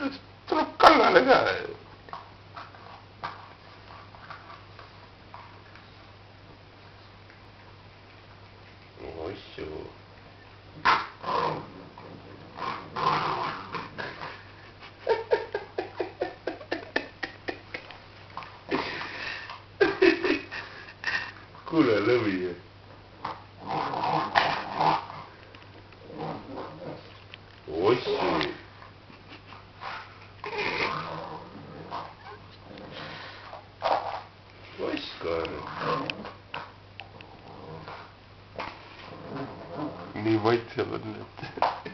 tuleb kallale ka. Oissuu. Kuule lõvi. Oissuu. Oskar. Nii maitsevad need.